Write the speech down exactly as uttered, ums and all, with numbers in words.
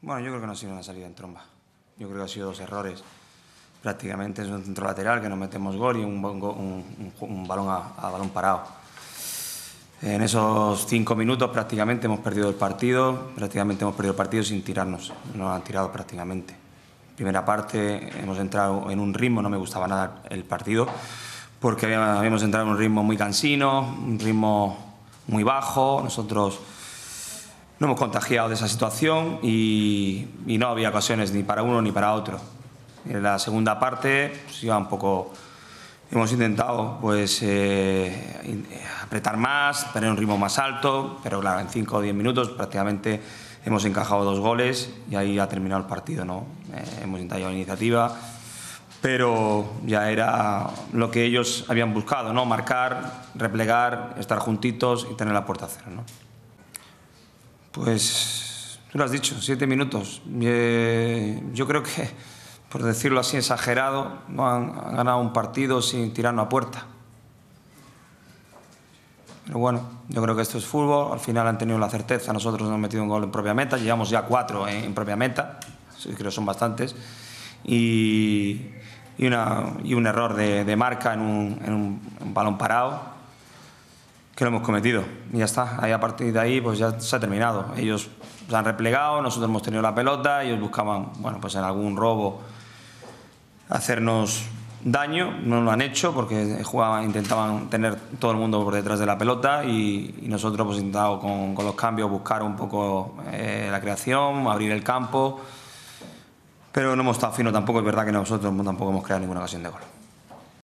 Bueno, yo creo que no ha sido una salida en tromba. Yo creo que ha sido dos errores. Prácticamente es un centro lateral que nos metemos gol y un, un, un, un balón a, a balón parado. En esos cinco minutos prácticamente hemos perdido el partido, prácticamente hemos perdido el partido sin tirarnos, nos han tirado prácticamente. Primera parte hemos entrado en un ritmo, no me gustaba nada el partido, porque habíamos entrado en un ritmo muy cansino, un ritmo muy bajo, nosotros nos hemos contagiado de esa situación y, y no había ocasiones ni para uno ni para otro. En la segunda parte pues, iba un poco... Hemos intentado pues, eh, apretar más, tener un ritmo más alto, pero claro, en cinco o diez minutos prácticamente hemos encajado dos goles y ahí ha terminado el partido, ¿no? Eh, hemos intentado la iniciativa, pero ya era lo que ellos habían buscado, ¿no? Marcar, replegar, estar juntitos y tener la puerta a cero, ¿no? Pues tú lo has dicho, siete minutos. Eh, yo creo que, por decirlo así exagerado, no han, han ganado un partido sin tirarnos a puerta. Pero bueno, yo creo que esto es fútbol, al final han tenido la certeza, nosotros hemos metido un gol en propia meta, llevamos ya cuatro en, en propia meta, creo que son bastantes, y, y, una, y un error de, de marca en un, en un, un balón parado, que lo hemos cometido, y ya está, ahí a partir de ahí pues ya se ha terminado. Ellos se han replegado, nosotros hemos tenido la pelota, ellos buscaban, bueno, pues en algún robo hacernos daño, no lo han hecho porque jugaban, intentaban tener todo el mundo por detrás de la pelota y, y nosotros hemos intentado con, con los cambios buscar un poco eh, la creación, abrir el campo, pero no hemos estado finos tampoco, es verdad que nosotros tampoco hemos creado ninguna ocasión de gol.